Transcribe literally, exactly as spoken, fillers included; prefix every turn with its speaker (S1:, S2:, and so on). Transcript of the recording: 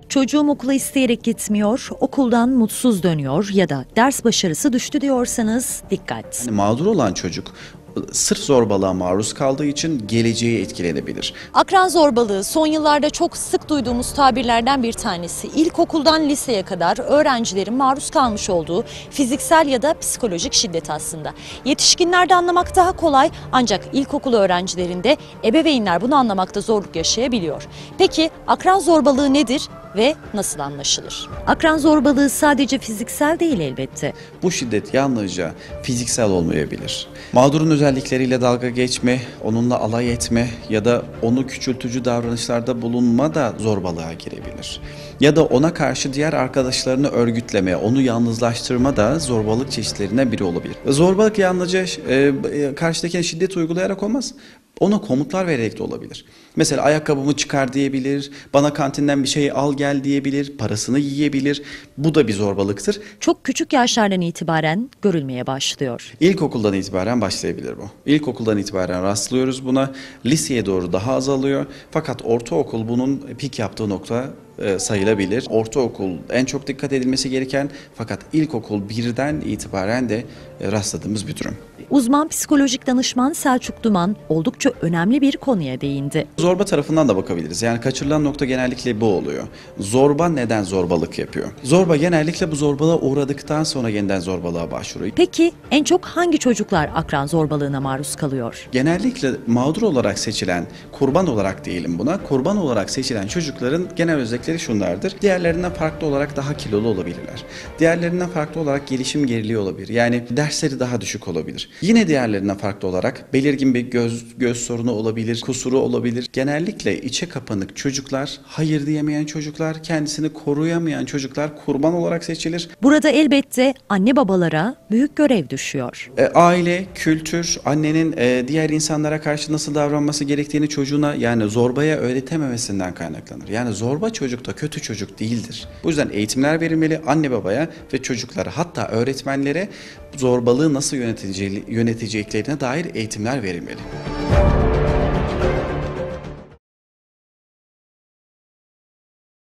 S1: Çocuğum okula isteyerek gitmiyor, okuldan mutsuz dönüyor ya da ders başarısı düştü diyorsanız dikkat.
S2: Yani mağdur olan çocuk sırf zorbalığa maruz kaldığı için geleceği etkilenebilir.
S1: Akran zorbalığı son yıllarda çok sık duyduğumuz tabirlerden bir tanesi. İlkokuldan liseye kadar öğrencilerin maruz kalmış olduğu fiziksel ya da psikolojik şiddet aslında. Yetişkinlerde anlamak daha kolay ancak ilkokul öğrencilerinde ebeveynler bunu anlamakta zorluk yaşayabiliyor. Peki akran zorbalığı nedir ve nasıl anlaşılır? Akran zorbalığı sadece fiziksel değil elbette.
S2: Bu şiddet yalnızca fiziksel olmayabilir. Mağdurun özellikleriyle dalga geçme, onunla alay etme ya da onu küçültücü davranışlarda bulunma da zorbalığa girebilir. Ya da ona karşı diğer arkadaşlarını örgütleme, onu yalnızlaştırma da zorbalık çeşitlerinden biri olabilir. Zorbalık yalnızca e, karşıdakine şiddet uygulayarak olmaz. Ona komutlar vererek de olabilir. Mesela ayakkabımı çıkar diyebilir, bana kantinden bir şey al gel diyebilir, parasını yiyebilir. Bu da bir zorbalıktır.
S1: Çok küçük yaşlardan itibaren görülmeye başlıyor.
S2: İlkokuldan itibaren başlayabilir bu. İlkokuldan itibaren rastlıyoruz buna. Liseye doğru daha azalıyor. Fakat ortaokul bunun pik yaptığı nokta e, sayılabilir. Ortaokul en çok dikkat edilmesi gereken fakat ilkokul birden itibaren de e, rastladığımız bir durum.
S1: Uzman psikolojik danışman Selçuk Duman oldukça önemli bir konuya değindi.
S2: Zorba tarafından da bakabiliriz. Yani kaçırılan nokta genellikle bu oluyor. Zorba neden zorbalık yapıyor? Zorba genellikle bu zorbalığa uğradıktan sonra yeniden zorbalığa başvuruyor.
S1: Peki en çok hangi çocuklar akran zorbalığına maruz kalıyor?
S2: Genellikle mağdur olarak seçilen, kurban olarak diyelim buna, kurban olarak seçilen çocukların genel özellikleri şunlardır. Diğerlerinden farklı olarak daha kilolu olabilirler. Diğerlerinden farklı olarak gelişim geriliği olabilir. Yani dersleri daha düşük olabilir. Yine diğerlerinden farklı olarak belirgin bir göz göz sorunu olabilir, kusuru olabilir. Genellikle içe kapanık çocuklar, hayır diyemeyen çocuklar, kendisini koruyamayan çocuklar kurban olarak seçilir.
S1: Burada elbette anne babalara büyük görev düşüyor.
S2: E, aile, kültür, annenin e, diğer insanlara karşı nasıl davranması gerektiğini çocuğuna yani zorbaya öğretememesinden kaynaklanır. Yani zorba çocuk da kötü çocuk değildir. Bu yüzden eğitimler verilmeli anne babaya ve çocuklara hatta öğretmenlere zorbalığı nasıl yöneteceği, yöneteceklerine dair eğitimler verilmeli.